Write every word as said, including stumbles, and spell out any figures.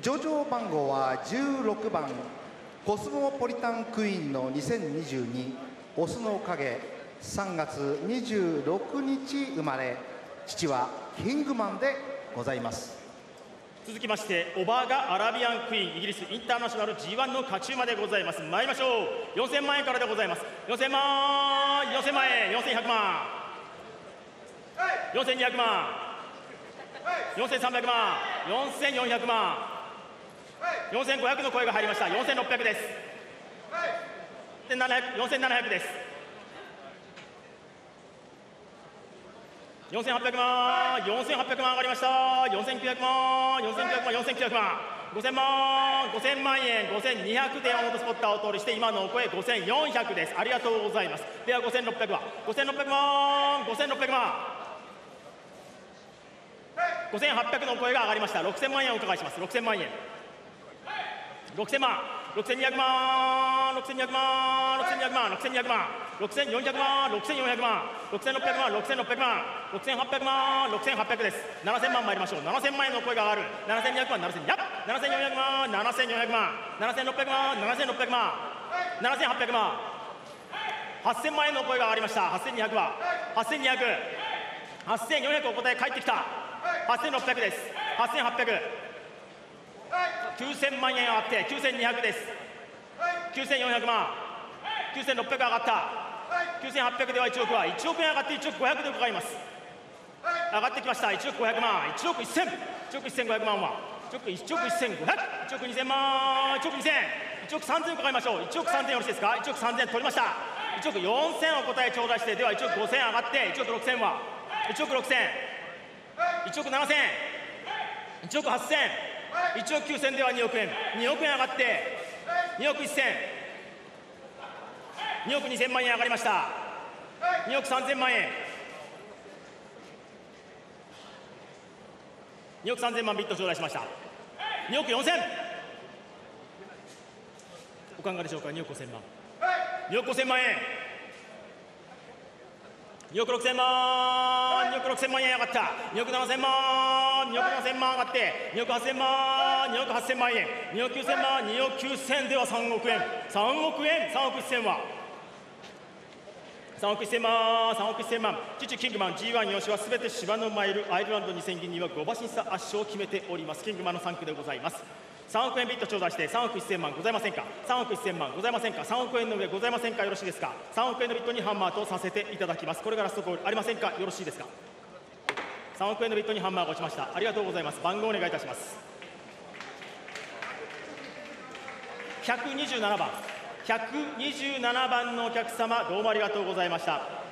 上場番号はじゅうろくばんコスモポリタンクイーンのにせんにじゅうにオスの影、さんがつにじゅうろくにち生まれ、父はキングマンでございます。 続きましてオバーガ・アラビアンクイーン、イギリスインターナショナル ジーワン の勝ち馬でございます。参りましょう。よんせんまんえんからでございます。よんせんまん、よんせんまんえん、よんせんひゃくまん、よんせんにひゃくまん、よんせんさんびゃくまん、よんせんよんひゃくまん、よんせんごひゃくの声が入りました。よんせんろっぴゃくです。よんせんななひゃくです。よんせんはっぴゃくまん、よんせんはっぴゃくまん上がりました。よんせんきゅうひゃくまん、よんせんきゅうひゃくまん、よんせんきゅうひゃくまん、ごせんまん、ごせんまんえん、ごせんにひゃくで山本スポッターを通りして今のお声ごせんよんひゃくです。ありがとうございます。ではごせんろっぴゃくはごせんろっぴゃくまん、ごせんろっぴゃくまん、ごせんはっぴゃくのお声が上がりました。ろくせんまんえんをお伺いします。ろくせんまんえん、ろくせんまん、ろくせんにひゃくまん、ろくせんにひゃくまん、ろくせんにひゃくまん、ろくせんにひゃくまん、ろくせんよんひゃくまん、ろくせんよんひゃくまん、ろくせんろっぴゃくまん、ろくせんろっぴゃくまん、ろくせんはっぴゃくまん、ろくせんはっぴゃくです。ななせんまん参りましょう。ななせんまん円の声が上がる。ななせんにひゃくまん、ななせんにひゃく、ななせんよんひゃくまん、ななせんよんひゃくまん、ななせんろっぴゃくまん、ななせんろっぴゃくまん、ななせんはっぴゃくまん、はっせんまん円の声が上がりました。はっせんにひゃくははっせんにひゃく、はっせんよんひゃくお答え返ってきた。はっせんろっぴゃくです。はっせんはっぴゃく、きゅうせんまん円上がってきゅうせんにひゃくです。きゅうせんよんひゃくまん、きゅうせんろっぴゃく上がった。きゅうせんはっぴゃくではいちおくは、いちおく円上がっていちおくごひゃくで伺います。上がってきました。いちおくごひゃくまん、いちおくせん、いちおくせんごひゃくまんは、いちおくせんごひゃく、いちおくにせんまん、いちおくにせん、いちおくさんぜん伺いましょう。いちおくさんぜんよろしいですか。いちおくさんぜん取りました。いちおくよんせんお答え頂戴して、ではいちおくごせん上がって、いちおくろくせんは、いちおくろくせん、いちおくななせん、いちおくはっせん、いちおくきゅうせんではにおく円、におく円上がって、におくせん、におくにせんまん円上がりました。におくさんぜんまん円、におくさんぜんまんビット頂戴しました。におくよんせん、お考えでしょうか。におくごせんまん、におくごせんまん円、におくろくせんまん、におくろくせんまん円上がった。におくななせんまん、におくななせんまん上がって、におくはっせんまん、におくはっせんまん円、におくきゅうせんまん、におくきゅうせんではさんおく円、さんおく円、さんおくせんはさんおくせんまん、さんおくせんまん、父キングマン ジーワン よしはすべて芝のマイル、アイルランドにせん銀にはご馬審査圧勝を決めております。キングマンのさん区でございます。さんおく円ビット頂戴してさんおくせんまんございませんか。さんおくせんまんございませんか。さんおく円の上ございませんか。よろしいですか。さんおく円のビットにハンマーとさせていただきます。これがラストコールありませんか。よろしいですか。さんおく円のビットにハンマーが落ちました。ありがとうございます。番号お願いいたします。ひゃくにじゅうななばん、ひゃくにじゅうななばんのお客様、どうもありがとうございました。